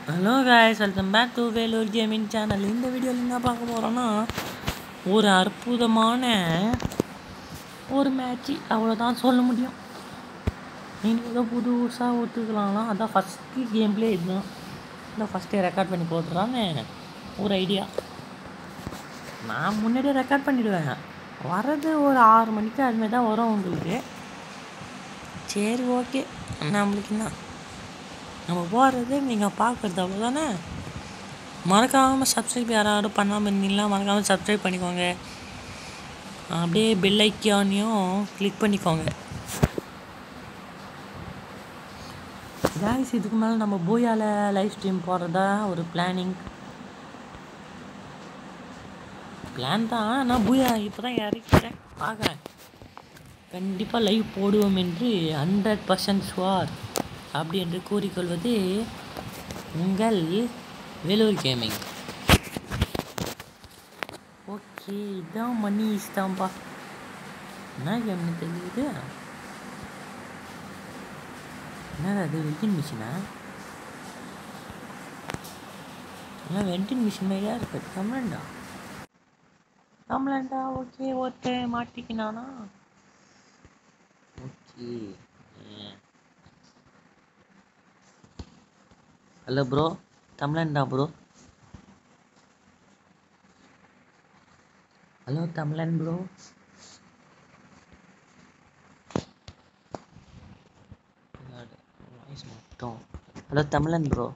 Hello guys, welcome back to Vellore gaming channel. இந்த வீடியோவில் என்ன பார்க்க போகிறோன்னா, ஒரு அற்புதமான ஒரு மேட்ச்சு, அவ்வளோதான் சொல்ல முடியும். நீங்கள் ஏதோ புதுசாக ஒத்துக்கலாம்லாம். அதான் ஃபஸ்ட்டு கேம் பிளே இதுதான். இந்த ஃபஸ்ட்டே ரெக்கார்ட் பண்ணி போட்டுறான்னு ஒரு ஐடியா. நான் முன்னாடியே ரெக்கார்ட் பண்ணிவிடுவேன். வர்றது ஒரு 6 மணிக்கு அதுமாதிரி தான் வரும் உங்களுக்கு. சரி, ஓகே. நம்மளுக்கு என்ன, நம்ம போகிறது நீங்கள் பார்க்குறது அவ்வளோதானே. மறக்காமல் சப்ஸ்கிரைப் யாராவது பண்ணாமல் இருந்தீங்களா, மறக்காமல் சப்ஸ்கிரைப் பண்ணிக்கோங்க. அப்படியே பெல் ஐக்கானையும் கிளிக் பண்ணிக்கோங்க. காய்ஸ், இதுக்கு மேலே நம்ம பூயால லைவ் ஸ்ட்ரீம் போடுறதா ஒரு பிளான் தான். நான் பூயா இப்போ தான் இறக்கிட்டேன், பார்க்குறேன். கண்டிப்பாக லைவ் போடுவோம் என்று 100% ஷுவர் அப்படி என்று கூறிக்கொள்வது உங்கள் வேலூர் கேமிங். ஓகே, இதான் மணி இஷ்டாம்பா. என்ன கேம்னு தெரியுது? என்னது அது? வெண்டிங் மிஷினா? ஏன் வெண்டிங் மிஷின் மாதிரியா இருக்கு? கம்ப்ளைண்டா? ஓகே, ஓகே, மாட்டிக்கினானா? ஓகே. ஹலோ ப்ரோ, தமிழன்டா ப்ரோ. ஹலோ தமிழன் ப்ரோ. வாய்ஸ் மட்டும். ஹலோ தமிழன் ப்ரோ.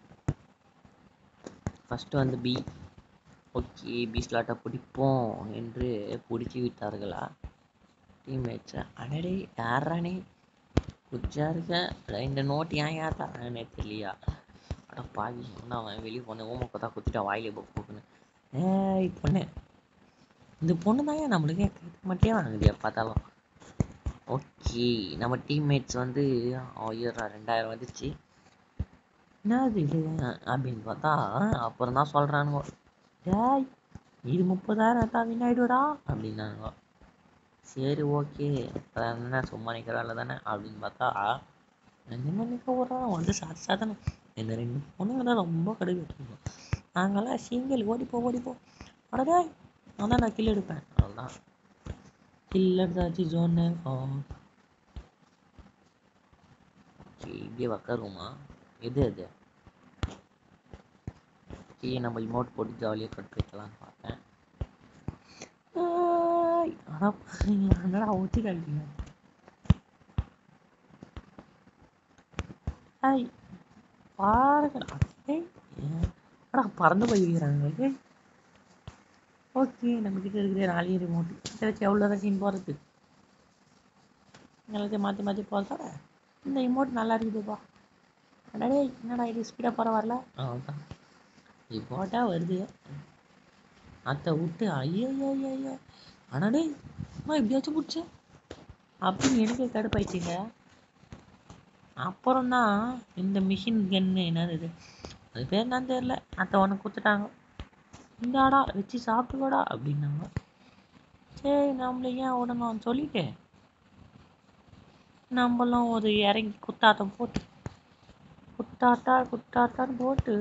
ஃபஸ்ட்டு வந்து பி. ஓகே, பி ஸ்லாட்டை பிடிப்போம் என்று பிடிச்சி விட்டார்களா டீம்மேட்ஸை? அடடே, யாரானே குச்சா இருக்க? இந்த நோட்டு ஏன் தரானே தெரியலையா? அட பாவி, ஒன்றா அவன் வெளியே போனேன். ஓமக்கோ தான் குத்திட்டா வாயிலே போக்குன்னு. பொண்ணு, இந்த பொண்ணு தான் ஏன் நம்மளுக்கு மட்டும் வாங்குது பார்த்தாலும். ஓகே, நம்ம டீம்மேட்ஸ் வந்து 2000 வந்துச்சு. என்னது இது அப்படின்னு பார்த்தா அப்புறம் தான் சொல்கிறானுங்க, ஏய் இது 30,000 தான் வினாயிடுடா அப்படின்னானுங்க. சரி, ஓகே, என்ன சும்மா நிற்கிறாள் தானே அப்படின்னு பார்த்தா என்ன நிற்க போடுறான் வந்து சாதனம். இந்த 2 பொண்ணுங்க தான் ரொம்ப கடுகு. நாங்கள்லாம் சிங்கிள் ஓடிப்போம். அடடே, அதான் நான் கில் எடுப்பேன். அவ்வளோதான், கில் எடுத்தாச்சு. ஜோன்னு ஓகே, இப்படியே உக்காருவோமா? எது அது? ஓகே, நம்ம இமோட் போட்டு ஜாலியாக கட் வைக்கலான்னு பார்த்தேன். என்னடா ஊற்றி காட்டிங்க? பாருங்கடா, பறந்து போய்க்கிறாங்க. ஓகே, நம்மக்கிட்ட இருக்கிற 4 ரிமோட்டு இதை வச்சு எவ்வளோ சீன் போகிறது? எல்லாத்தையும் மாற்றி போகிறதா இந்த இமோட் நல்லா இருக்குதுப்பா. அடடே, என்னடா இது ஸ்பீடாக போகிற வரல? அவ்வளோதான், இமோட்டா வருது அத்தை விட்டு. ஐயோ, அடடே, இப்படியாச்சும் பிடிச்சி அப்படின்னு எனக்கு கடுப்பாயிடுச்சுங்க. அப்புறம் தான் இந்த மிஷின் கன்னு என்னது, அது பேர் என்னன்னு தெரியல, அத்தை ஒன்று கொடுத்துட்டாங்க. இந்தாடா வச்சு சாப்பிட்டுக்கோடா அப்படின்னாங்க. சரி, நம்மள ஏன் விடணும்னு சொல்லிட்டு நம்மளும் ஒரு இறங்கி குத்தாட்டம் போட்டு குத்தாட்டான்னு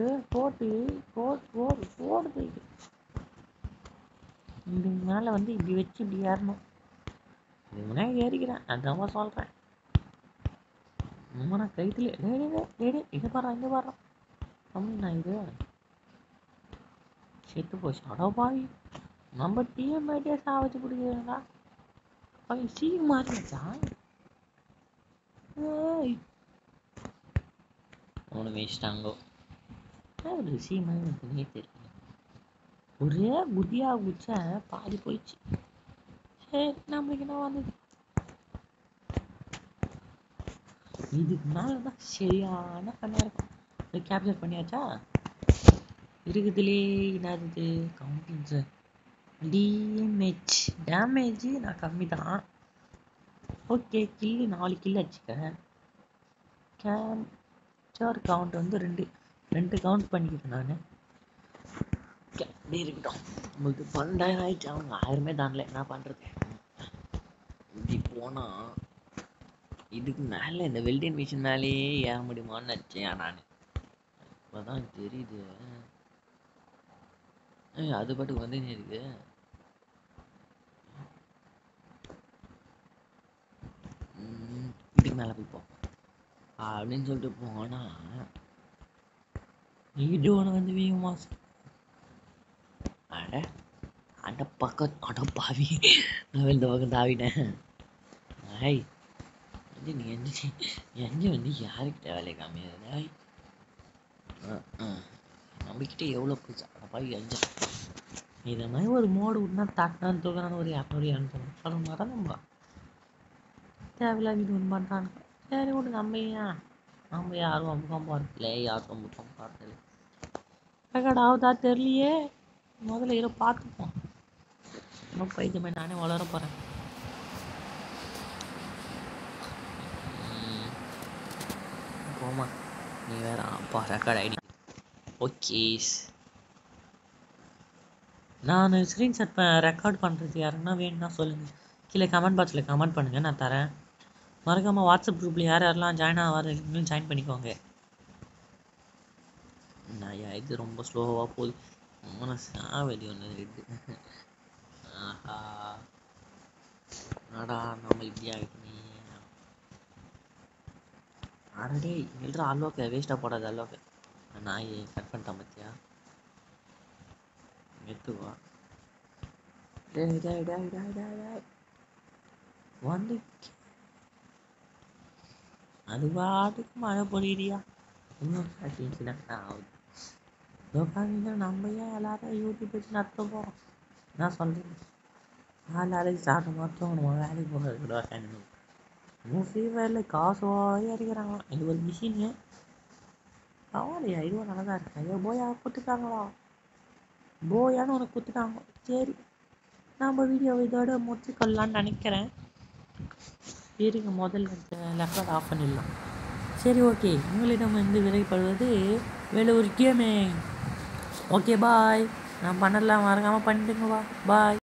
போடுது. இப்படி மேலே வந்து இப்படி வச்சு இப்படி ஏறணும். இது முன்னாடி ஏறிக்கிறேன், அதான் சொல்கிறேன். நான் கைத்துல இங்கே பாடுறான் அப்படின்னா இது செத்து போச்சு. அடப்பாவி, நம்ம டீம் மேட்டே சாவச்சு பிடிக்கிறா. சி மாறிச்சா? அவனை வேஸ்ட்டாங்கோ. ஒரு சி மாதிரி தெரியல, ஒரே குதியாக குச்ச பாதி போயிடுச்சு. சரி, நம்மளுக்கு என்ன வந்தது? இதுக்கு மேலே தான் சரியான பண்ணியாக இருக்கும். கேப்சர் பண்ணியாச்சா? இருக்குதுலே என்னது கவுண்டிங்ஸு டேமேஜ் நான் கம்மி தான். ஓகே, கில்லு 4 கில்லு வச்சுக்கேன். கேப்சர் கவுண்ட் வந்து 2 கவுண்ட் பண்ணிக்கிறேன் நான். அப்படி இருக்கட்டும். உங்களுக்கு 12,000 ஆயிடுச்சு, அவங்க 1000 தானல, என்ன பண்ணுறது? இப்படி போனால் இதுக்கு மேலே இந்த வெல்டிங் மிஷின் மேலேயே ஏற முடியுமான்னு நினச்சேன் நான். இப்பதான் தெரியுது. அது பாட்டுக்கு வந்து இருக்கு. இதுக்கு மேலே போய் போம் அப்படின்னு சொல்லிட்டு போனா இது ஒன்று வந்து வீமா அட அந்த பக்கம் அட பாவி நான் இந்த பக்கம் தாவிட்டேன். ஐய் நீ எஞ்சி எஞ்சி வந்து யாருக்கிட்ட வேலை காமியாது நம்மக்கிட்ட எவ்வளோ போச்சு அட பாவி எஞ்ச இதை மாதிரி ஒரு மோடு விட்னா தாட்டினான்னு தூக்கினான்னு ஒரு 200 சொல்ல மறந்தும்பா தேவையில்ல வீடு ஒன்று பண்ணுறான்னு. சரி விட்டு நம்ம யாரும் அமுகம் போகிறதில்ல யாரும் அமுகம் போகிறதில்ல ரெக்கார்ட் ஆகுதா தெரியலையே. முதல்ல இதை பார்த்துப்போம். இன்னும் பைத்தியமே நானே வளர போகிறேன். போமா நீ வேற அப்பா ரெக்கார்ட் ஐடி ஓகே. நான் ஸ்க்ரீன்ஷாட் ரெக்கார்ட் பண்ணுறது யாருன்னா வேணும்னா சொல்லுங்கள். கீழே கமெண்ட் பாக்ஸில் கமெண்ட் பண்ணுங்கள், நான் தரேன். மறக்காமல் வாட்ஸ்அப் குரூப்பில் யாரெல்லாம் ஜாயின் ஆகாத ஜாயின் பண்ணிக்கோங்க. நான் இது ரொம்ப ஸ்லோவாக போகுது. சாவடி ஒன்று இருக்குது. ஆஹா ஆடா நம்ம இப்படி ஆகிட்டோமே. ஆல்ரெடி எழுதுற அலோக்க வேஸ்ட்டாக போடாது. அலோக்க நான் கட் பண்ணிட்டேன் பார்த்தியா மெத்துவா வந்து அது பாட்டுக்கு மழை பொழியிறியா இன்னும் ஆகுது. நம்ம ஏன் எல்லாரும் யூடியூப் வச்சு நடத்த போகிறோம். நான் சொல்கிறேன் வேலைக்கு ஸ்டார்ட் மட்டும் நம்ம வேலைக்கு போகிறது ஃப்ரீ ஃபயரில் காசு அடிக்கிறாங்களா. இது ஒரு மிஷினு பரவாயில்லையா, இதுவும் நல்லா தான் இருக்கு. ஐயோ போயா கொடுத்துட்டாங்களா, போயான்னு உனக்கு கொடுத்துட்டாங்க. சரி நம்ம வீடியோ இதோட முடிச்சுக்கொள்ளலான்னு நினைக்கிறேன். இருங்க முதல்ல ரெக்கார்ட் ஆஃப் பண்ணிடலாம். சரி ஓகே, உங்களிடம் வந்து விரைப்படுவது வேலை ஒரு கேமே. Okay bye. நான் பண்ணலாம் மறக்காமல் பண்ணிட்டுங்க. பாய்.